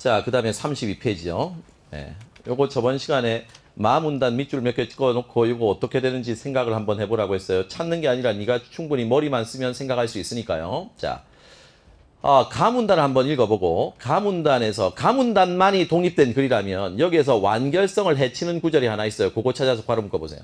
자, 그 다음에 32페이지요. 네. 요거 저번 시간에 마문단 밑줄 몇 개 찍어놓고 이거 어떻게 되는지 생각을 한번 해보라고 했어요. 찾는 게 아니라 네가 충분히 머리만 쓰면 생각할 수 있으니까요. 자, 가문단을 한번 읽어보고 가문단에서 가문단만이 독립된 글이라면 여기에서 완결성을 해치는 구절이 하나 있어요. 그거 찾아서 바로 묶어보세요.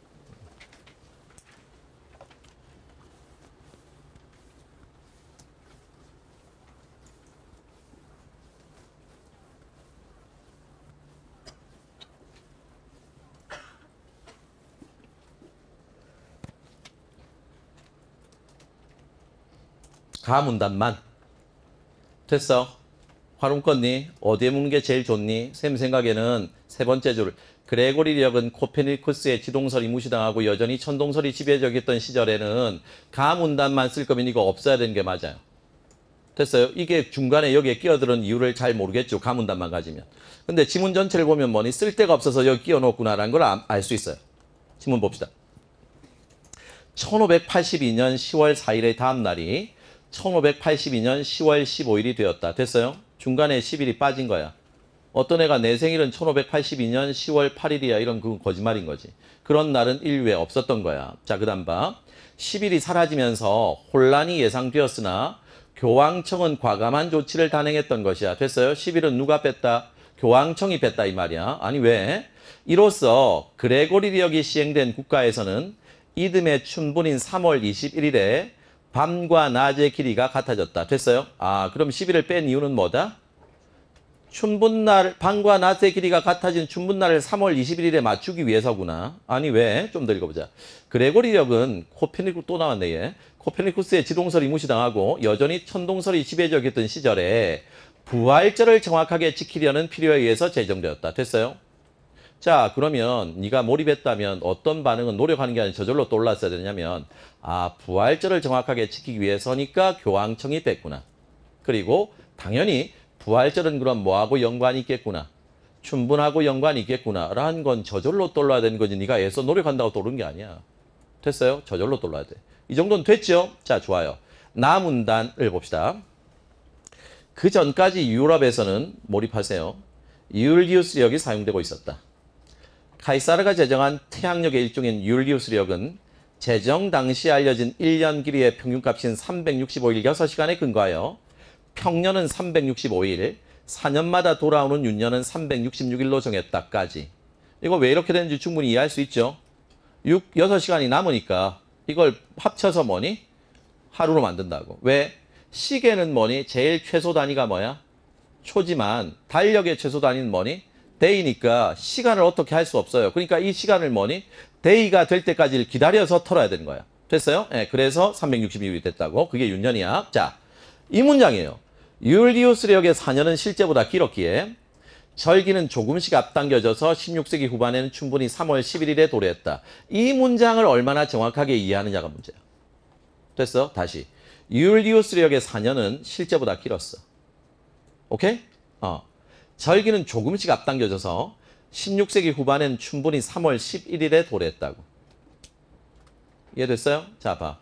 가문단만. 됐어? 활용 껐니? 어디에 묻는 게 제일 좋니? 쌤 생각에는 세 번째 줄. 그레고리력은 코페르니쿠스의 지동설이 무시당하고 여전히 천동설이 지배적이었던 시절에는 가문단만 쓸 거면 이거 없어야 되는 게 맞아요. 됐어요? 이게 중간에 여기에 끼어드는 이유를 잘 모르겠죠. 가문단만 가지면. 근데 지문 전체를 보면 뭐니? 쓸 데가 없어서 여기 끼워놓구나라는 걸 알 수 있어요. 지문 봅시다. 1582년 10월 4일의 다음 날이 1582년 10월 15일이 되었다. 됐어요? 중간에 10일이 빠진 거야. 어떤 애가 내 생일은 1582년 10월 8일이야. 이런 그건 거짓말인 거지. 그런 날은 인류에 없었던 거야. 자, 그 다음 봐. 10일이 사라지면서 혼란이 예상되었으나 교황청은 과감한 조치를 단행했던 것이야. 됐어요? 10일은 누가 뺐다? 교황청이 뺐다 이 말이야. 아니 왜? 이로써 그레고리력이 시행된 국가에서는 이듬해 춘분인 3월 21일에 밤과 낮의 길이가 같아졌다. 됐어요? 그럼 10일을 뺀 이유는 뭐다? 춘분날, 밤과 낮의 길이가 같아진 춘분날을 3월 21일에 맞추기 위해서구나. 아니 왜? 좀 더 읽어보자. 그레고리력은 또 나왔네 얘. 코페르니쿠스의 지동설이 무시당하고 여전히 천동설이 지배적이었던 시절에 부활절을 정확하게 지키려는 필요에 의해서 제정되었다. 됐어요? 자, 그러면 네가 몰입했다면 어떤 반응은 노력하는 게 아니라 저절로 또 올랐어야 되냐면 부활절을 정확하게 지키기 위해서니까 교황청이 뺐구나. 그리고 당연히 부활절은 그럼 뭐하고 연관이 있겠구나. 춘분하고 연관이 있겠구나. 라는 건 저절로 떠올라야 되는 거지. 네가 애써 노력한다고 떠오른 게 아니야. 됐어요? 저절로 떠올라야 돼. 이 정도는 됐죠? 자, 좋아요. 나문단을 봅시다. 그 전까지 유럽에서는 몰입하세요. 율리우스력이 사용되고 있었다. 카이사르가 제정한 태양력의 일종인 율리우스력은 제정 당시 알려진 1년 길이의 평균값인 365일 6시간에 근거하여 평년은 365일, 4년마다 돌아오는 윤년은 366일로 정했다까지. 이거 왜 이렇게 되는지 충분히 이해할 수 있죠? 6시간이 남으니까 이걸 합쳐서 뭐니? 하루로 만든다고. 왜? 시계는 뭐니? 제일 최소 단위가 뭐야? 초지만 달력의 최소 단위는 뭐니? 데이니까 시간을 어떻게 할 수 없어요. 그러니까 이 시간을 뭐니? 데이가 될 때까지 기다려서 털어야 되는 거야. 됐어요? 네, 그래서 366일이 됐다고. 그게 윤년이야. 자, 이 문장이에요. 율리우스력의 4년은 실제보다 길었기에 절기는 조금씩 앞당겨져서 16세기 후반에는 충분히 3월 11일에 도래했다. 이 문장을 얼마나 정확하게 이해하느냐가 문제야. 됐어? 다시. 율리우스력의 4년은 실제보다 길었어. 오케이? 절기는 조금씩 앞당겨져서 16세기 후반엔 충분히 3월 11일에 도래했다고. 이해됐어요? 자, 봐.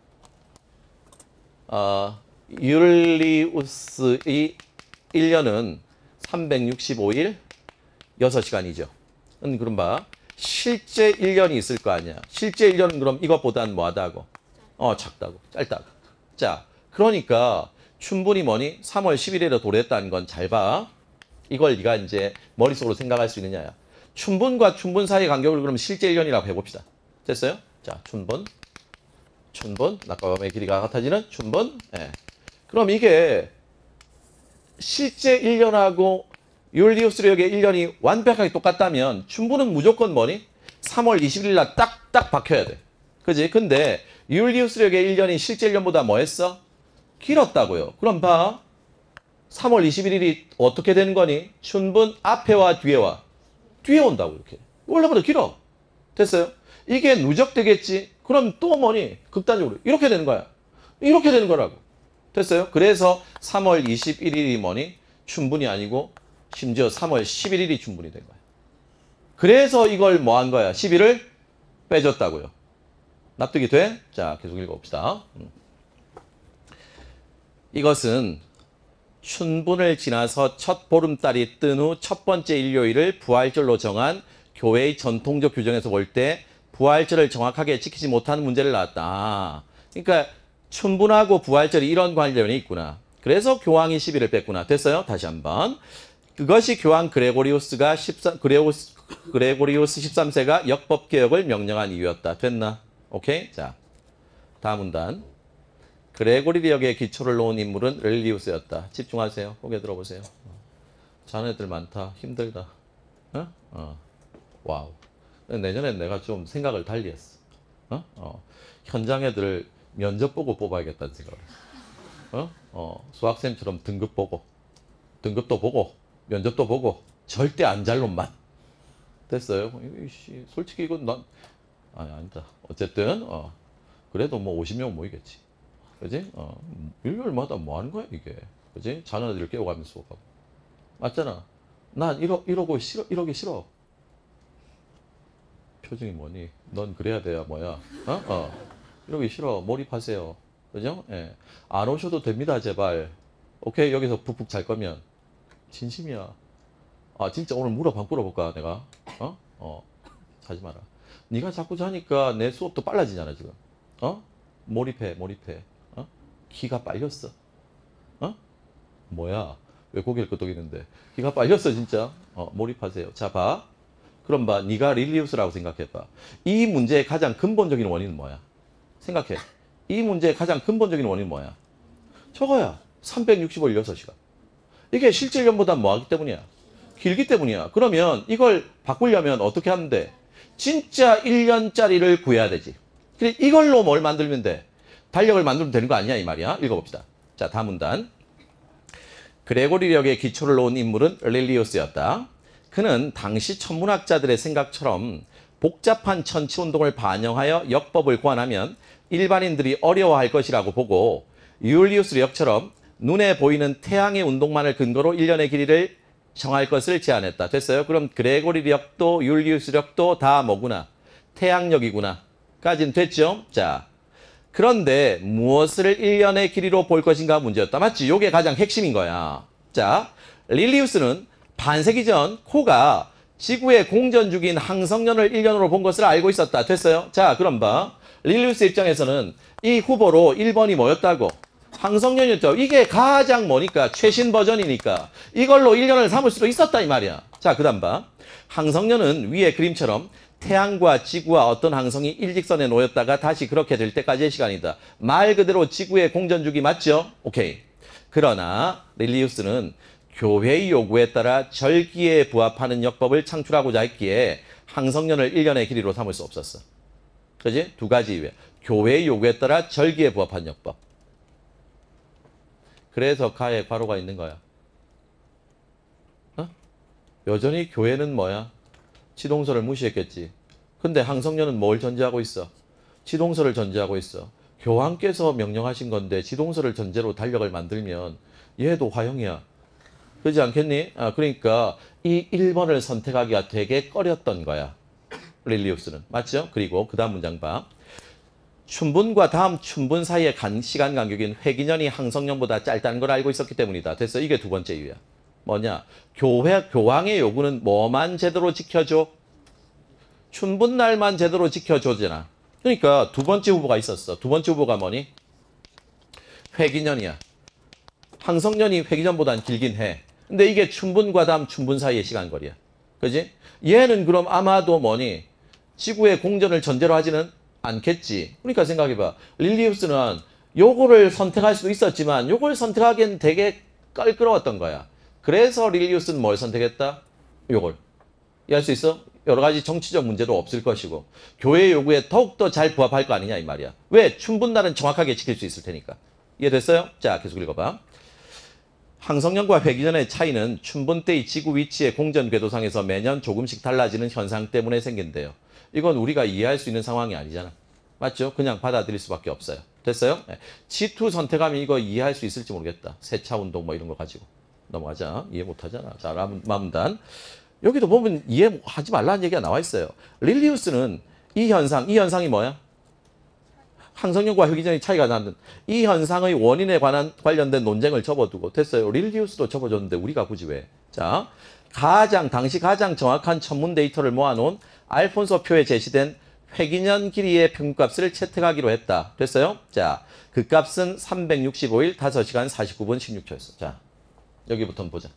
율리우스의 1년은 365일 6시간이죠. 그럼 봐. 실제 1년이 있을 거 아니야. 실제 1년은 그럼 이것보다는 뭐하다고? 작다고. 짧다고. 자, 그러니까 충분히 뭐니? 3월 11일에 도래했다는 건 잘 봐. 이걸 네가 이제 머릿속으로 생각할 수 있느냐야. 춘분과 춘분 사이의 간격을 그럼 실제 1년이라고 해봅시다. 됐어요? 자, 춘분, 낮과 밤의 길이가 같아지는 춘분. 예. 그럼 이게 실제 1년하고 율리우스력의 1년이 완벽하게 똑같다면 춘분은 무조건 뭐니? 3월 20일 날 딱 박혀야 돼. 그지? 근데 율리우스력의 1년이 실제 1년보다 뭐 했어? 길었다고요. 그럼 봐. 3월 21일이 어떻게 되는 거니? 춘분 앞에와 뒤에와. 뒤에 온다고 이렇게. 원래보다 길어. 됐어요? 이게 누적되겠지? 그럼 또 뭐니? 극단적으로. 이렇게 되는 거야. 이렇게 되는 거라고. 됐어요? 그래서 3월 21일이 뭐니? 춘분이 아니고 심지어 3월 11일이 춘분이 된 거야. 그래서 이걸 뭐 한 거야? 10일을 빼줬다고요. 납득이 돼? 자, 계속 읽어봅시다. 이것은 춘분을 지나서 첫 보름달이 뜬 후 첫 번째 일요일을 부활절로 정한 교회의 전통적 규정에서 볼 때 부활절을 정확하게 지키지 못하는 문제를 낳았다. 그러니까 춘분하고 부활절이 이런 관련이 있구나. 그래서 교황이 10일을 뺐구나. 됐어요? 다시 한번. 그것이 교황 그레고리우스 13세가 역법개혁을 명령한 이유였다. 됐나? 오케이? 자, 다음 문단. 그레고리력의 기초를 놓은 인물은 렐리우스였다. 집중하세요. 고개 들어보세요. 자네들 많다. 힘들다. 와우. 내년엔 내가 좀 생각을 달리 했어. 현장 애들 면접 보고 뽑아야겠다는 생각을 했어. 수학생처럼 등급 보고, 등급도 보고, 면접도 보고, 절대 안 잘 놈만. 됐어요? 솔직히 이건 아니다. 어쨌든, 그래도 뭐 50명 모이겠지. 그지? 일요일마다 뭐 하는 거야, 이게. 그지? 자녀들을 깨워가면서 수업하고. 맞잖아. 난 이러기 싫어. 표정이 뭐니? 넌 그래야 돼야 뭐야? 이러기 싫어. 몰입하세요. 그죠? 예. 안 오셔도 됩니다, 제발. 오케이, 여기서 푹푹 잘 거면. 진심이야. 진짜 오늘 한번 물어볼까, 내가? 자지 마라. 네가 자꾸 자니까 내 수업도 빨라지잖아, 지금. 몰입해. 기가 빨렸어. 뭐야? 왜 고개를 끄덕이는데? 기가 빨렸어, 진짜. 몰입하세요. 자, 봐. 그럼 봐. 네가 릴리우스라고 생각해봐. 이 문제의 가장 근본적인 원인은 뭐야? 생각해. 이 문제의 가장 근본적인 원인은 뭐야? 저거야. 365일 6시간. 이게 실제 1년보다 뭐하기 때문이야? 길기 때문이야. 그러면 이걸 바꾸려면 어떻게 하면 돼? 진짜 1년짜리를 구해야 되지. 그래, 이걸로 뭘 만들면 돼? 달력을 만들면 되는 거 아니야, 이 말이야. 읽어봅시다. 자, 다음 문단. 그레고리력의 기초를 놓은 인물은 렐리우스였다. 그는 당시 천문학자들의 생각처럼 복잡한 천치운동을 반영하여 역법을 고안하면 일반인들이 어려워할 것이라고 보고 율리우스력처럼 눈에 보이는 태양의 운동만을 근거로 1년의 길이를 정할 것을 제안했다. 됐어요? 그럼 그레고리력도 율리우스력도 다 뭐구나? 태양력이구나. 까진 됐죠? 자, 그런데 무엇을 1년의 길이로 볼 것인가 문제였다. 맞지? 요게 가장 핵심인 거야. 자, 릴리우스는 반세기 전 코가 지구의 공전주기인 항성년을 1년으로 본 것을 알고 있었다. 됐어요? 자, 그럼 봐. 릴리우스 입장에서는 이 후보로 1번이 뭐였다고? 항성년이었죠. 이게 가장 뭐니까? 최신 버전이니까. 이걸로 1년을 삼을 수도 있었다 이 말이야. 자, 그 다음 봐. 항성년은 위의 그림처럼 태양과 지구와 어떤 항성이 일직선에 놓였다가 다시 그렇게 될 때까지의 시간이다. 말 그대로 지구의 공전주기 맞죠? 오케이. 그러나 릴리우스는 교회의 요구에 따라 절기에 부합하는 역법을 창출하고자 했기에 항성년을 1년의 길이로 삼을 수 없었어. 그지? 두 가지 이유야. 교회의 요구에 따라 절기에 부합한 역법. 그래서 가에 괄호가 있는 거야. 여전히 교회는 뭐야? 지동설을 무시했겠지. 근데 항성년은 뭘 전제하고 있어? 지동설을 전제하고 있어. 교황께서 명령하신 건데 지동설을 전제로 달력을 만들면 얘도 화형이야. 그렇지 않겠니? 그러니까 이 1번을 선택하기가 되게 꺼렸던 거야. 릴리우스는. 맞죠? 그리고 그 다음 문장 봐. 춘분과 다음 춘분 사이의 시간 간격인 회기년이 항성년보다 짧다는 걸 알고 있었기 때문이다. 됐어? 이게 두 번째 이유야. 뭐냐? 교황의 요구는 뭐만 제대로 지켜줘? 춘분날만 제대로 지켜줘잖아. 그러니까 두 번째 후보가 있었어. 두 번째 후보가 뭐니? 회기년이야. 항성년이 회기년보단 길긴 해. 근데 이게 춘분과 다음 춘분 사이의 시간거리야. 그지? 얘는 그럼 아마도 뭐니? 지구의 공전을 전제로 하지는 않겠지. 그러니까 생각해봐. 릴리우스는 요거를 선택할 수도 있었지만 요걸 선택하기엔 되게 껄끄러웠던 거야. 그래서 릴리우스는 뭘 선택했다? 요걸. 이해할 수 있어? 여러 가지 정치적 문제도 없을 것이고 교회의 요구에 더욱더 잘 부합할 거 아니냐 이 말이야. 왜? 춘분날은 정확하게 지킬 수 있을 테니까. 이해됐어요? 자, 계속 읽어봐. 항성년과 회기년의 차이는 춘분 때의 지구 위치의 공전 궤도상에서 매년 조금씩 달라지는 현상 때문에 생긴대요. 이건 우리가 이해할 수 있는 상황이 아니잖아. 맞죠? 그냥 받아들일 수밖에 없어요. 됐어요? G2 선택하면 이거 이해할 수 있을지 모르겠다. 세차 운동 뭐 이런 거 가지고. 넘어가자. 이해 못하잖아. 자, 마문단. 여기도 보면 이해하지 말라는 얘기가 나와 있어요. 릴리우스는 이 현상이 뭐야? 항성연과 회기전의 차이가 나는 이 현상의 원인에 관련된 논쟁을 접어두고 됐어요. 릴리우스도 접어줬는데 우리가 굳이 왜? 자, 당시 가장 정확한 천문 데이터를 모아놓은 알폰소 표에 제시된 회기년 길이의 평균값을 채택하기로 했다. 됐어요? 자, 그 값은 365일 5시간 49분 16초였어. 자, 여기부터 보자.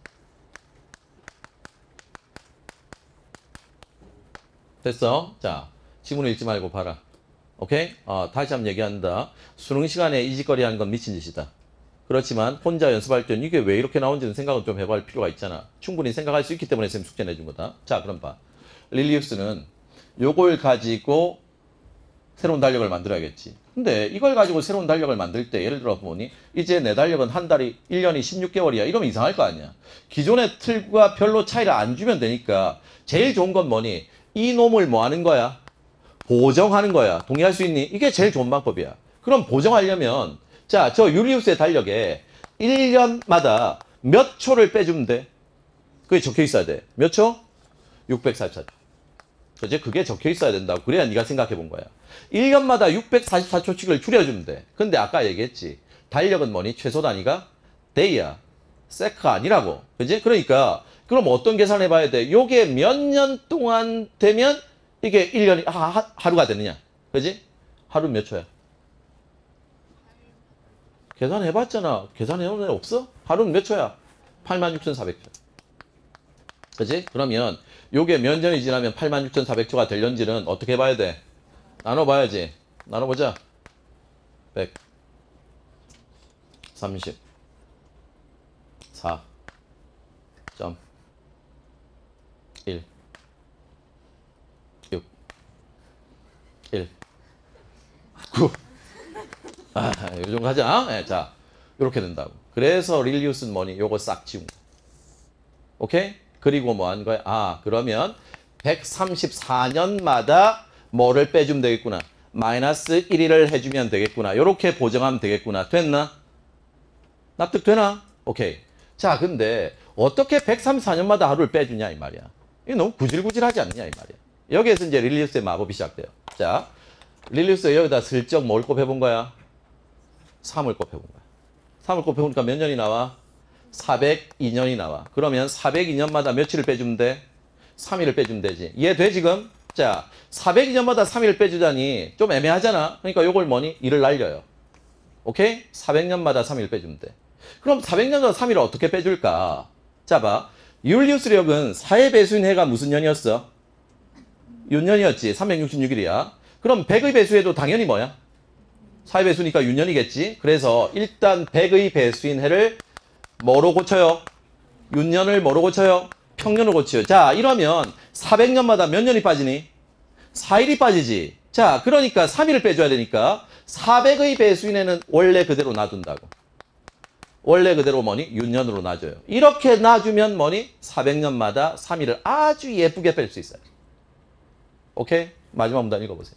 됐어? 자, 지문 읽지 말고 봐라. 오케이? 다시 한번 얘기한다. 수능 시간에 이 짓거리 하는 건 미친 짓이다. 그렇지만 혼자 연습할 때는 이게 왜 이렇게 나온지는 생각을 좀 해볼 필요가 있잖아. 충분히 생각할 수 있기 때문에 쌤 숙제 내준 거다. 자, 그럼 봐. 릴리우스는 요걸 가지고 새로운 달력을 만들어야겠지. 근데 이걸 가지고 새로운 달력을 만들 때 예를 들어 보니 이제 내 달력은 한 달이 1년이 16개월이야. 이러면 이상할 거 아니야. 기존의 틀과 별로 차이를 안 주면 되니까 제일 좋은 건 뭐니? 이 놈을 뭐 하는 거야? 보정하는 거야. 동의할 수 있니? 이게 제일 좋은 방법이야. 그럼 보정하려면 자, 저 율리우스의 달력에 1년마다 몇 초를 빼주면 돼? 그게 적혀 있어야 돼. 몇 초? 644초. 그치? 그게 적혀 있어야 된다고. 그래야 네가 생각해 본 거야. 1년마다 644초씩을 줄여주면 돼. 근데 아까 얘기했지. 달력은 뭐니? 최소 단위가 day야. 세크가 아니라고. 그지? 그러니까 그럼 어떤 계산을 해봐야 돼? 요게 몇 년 동안 되면 이게 1년이 하루가 되느냐? 그지? 하루 몇 초야? 계산해봤잖아. 계산해온 애 없어? 하루는 몇 초야? 86,400초. 그지? 그러면 요게 몇 년이 지나면 86,400초가 될런지는 어떻게 봐야 돼? 나눠봐야지. 나눠보자. 100 30 4 1 6 1 9 요 정도 하자. 네, 자, 요렇게 된다고. 그래서 릴리우스는 뭐니? 요거 싹 지운 거. 오케이? 그리고 뭐 하는 거야? 그러면 134년마다 뭐를 빼주면 되겠구나. 마이너스 1을 해주면 되겠구나. 요렇게 보정하면 되겠구나. 됐나? 납득되나? 오케이. 자, 근데 어떻게 134년마다 하루를 빼주냐 이 말이야. 이게 너무 구질구질하지 않느냐 이 말이야. 여기에서 이제 릴리우스의 마법이 시작돼요. 자, 릴리우스 여기다 슬쩍 뭘 곱해본 거야? 3을 곱해본 거야. 3을 곱해보니까 몇 년이 나와? 402년이 나와. 그러면 402년마다 며칠을 빼주면 돼? 3일을 빼주면 되지. 이해돼 지금? 자, 402년마다 3일을 빼주자니 좀 애매하잖아. 그러니까 요걸 뭐니? 1을 날려요. 오케이? 400년마다 3일 빼주면 돼. 그럼 400년마다 3일을 어떻게 빼줄까? 자, 봐. 율리우스력은 4의 배수인 해가 무슨 년이었어? 윤년이었지. 366일이야. 그럼 100의 배수해도 당연히 뭐야? 4의 배수니까 윤년이겠지. 그래서 일단 100의 배수인 해를 뭐로 고쳐요? 윤년을 뭐로 고쳐요? 평년으로 고쳐요. 자, 이러면 400년마다 몇 년이 빠지니? 4일이 빠지지. 자, 그러니까 3일을 빼줘야 되니까 400의 배수인에는 원래 그대로 놔둔다고. 원래 그대로 뭐니? 윤년으로 놔줘요. 이렇게 놔주면 뭐니? 400년마다 3일을 아주 예쁘게 뺄 수 있어요. 오케이? 마지막 문단 읽어보세요.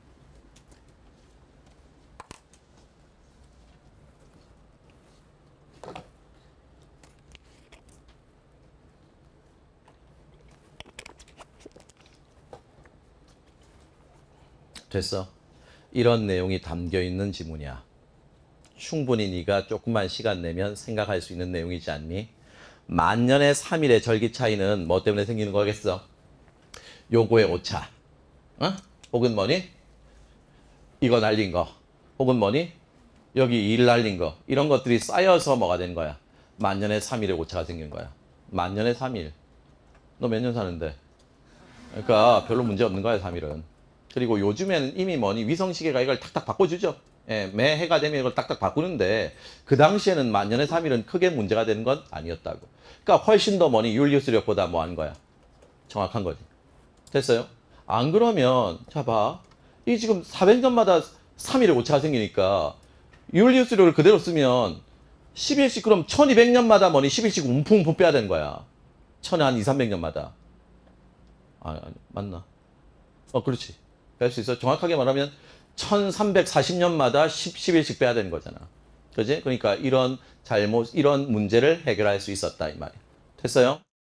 됐어. 이런 내용이 담겨있는 지문이야. 충분히 네가 조금만 시간 내면 생각할 수 있는 내용이지 않니? 만년의 3일의 절기 차이는 뭐 때문에 생기는 거겠어? 요거의 오차. 혹은 뭐니? 이거 날린 거. 혹은 뭐니? 여기 일 날린 거. 이런 것들이 쌓여서 뭐가 된 거야? 만년의 3일의 오차가 생긴 거야. 만년의 3일. 너 몇 년 사는데? 그러니까 별로 문제 없는 거야, 3일은. 그리고 요즘에는 이미 뭐니? 위성시계가 이걸 탁탁 바꿔주죠. 예, 매 해가 되면 이걸 딱딱 바꾸는데 그 당시에는 만년의 3일은 크게 문제가 되는 건 아니었다고. 그러니까 훨씬 더 뭐니? 율리우스력보다 뭐 하는 거야? 정확한 거지. 됐어요? 안 그러면 자 봐. 이 지금 400년마다 3일의 오차가 생기니까 율리우스력을 그대로 쓰면 11씩 그럼 1200년마다 뭐니? 11씩 움푹움푹 빼야 되는 거야. 한 2, 300년마다. 맞나? 그렇지. 뺄 수 있어. 정확하게 말하면 1340년마다 11씩 빼야 되는 거잖아. 그지? 그러니까 이런 문제를 해결할 수 있었다 이 말이야. 됐어요?